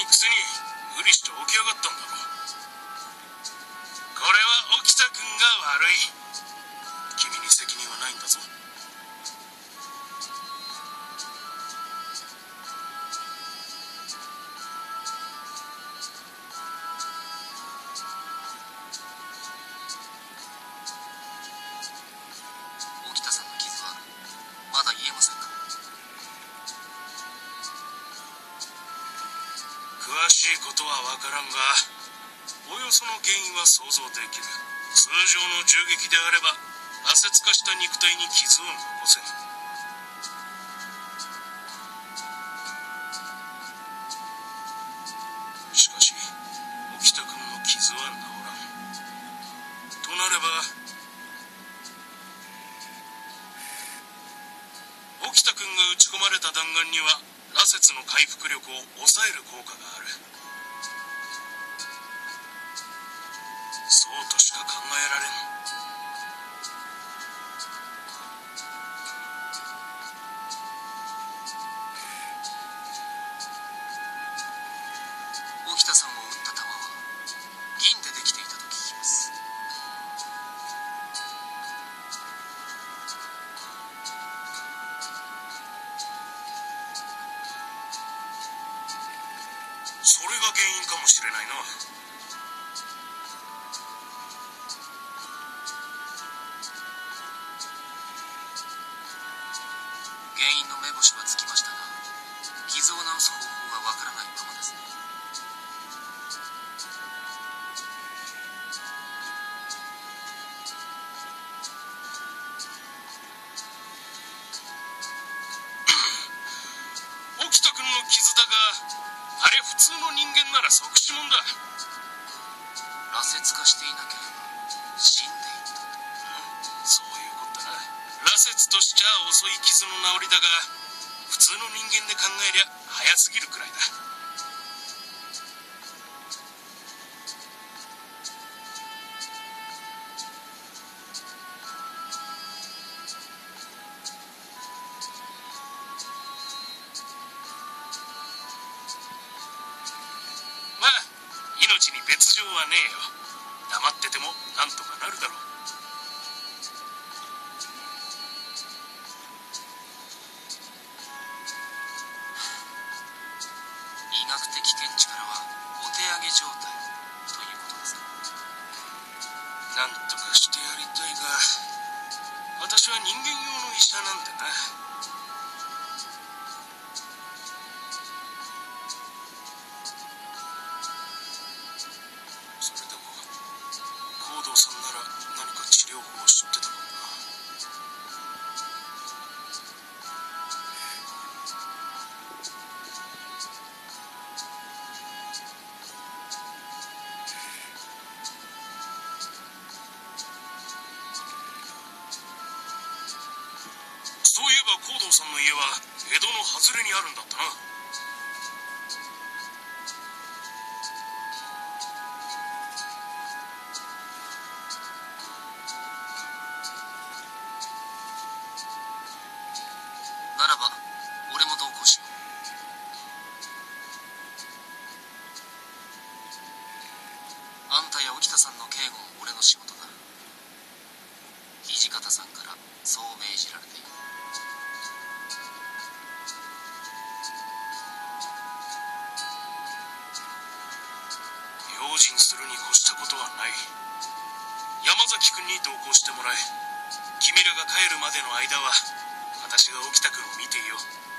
ないくせに無理して起き上がったんだろ。これは沖田君が悪い。君に責任はないんだぞ。 沖田さんの傷はまだ癒えませんか？ 詳しいことは分からんが、およその原因は想像できる。通常の銃撃であれば挫折化した肉体に傷を残せん。しかし沖田君の傷は治らん。となれば沖田君が撃ち込まれた弾丸には羅刹の回復力を抑える効果がある。そうとしか考えられん。 沖田さんを撃った弾は銀でできていたと聞きます。 それが原因かもしれないな。 原因の目星はつきましたが、傷を治す方法がわからないままですね。 沖田君の傷だが、あれ普通の人間なら即死もんだ。 羅刹化していなければ死んでいたと。 そういうことだな。羅刹としちゃ遅い傷の治りだが、普通の人間で考えりゃ早すぎるくらいだ。まあ命に別状はねえよ。黙っててもなんとかなるだろう。 医学的見地からはお手上げ状態ということですか？ なんとかしてやりたいが、私は人間用の医者なんでな。それでも高堂さんなら何か治療法を知ってたかもな。そういえば高堂さんの家は江戸の外れにあるんだったな。 ならば俺も同行しよう。あんたや沖田さんの警護も俺の仕事だ。土方さんからそう命じられている。 用心するに越したことはない。山崎君に同行してもらえ。君らが帰るまでの間は私が沖田君を見ていよう。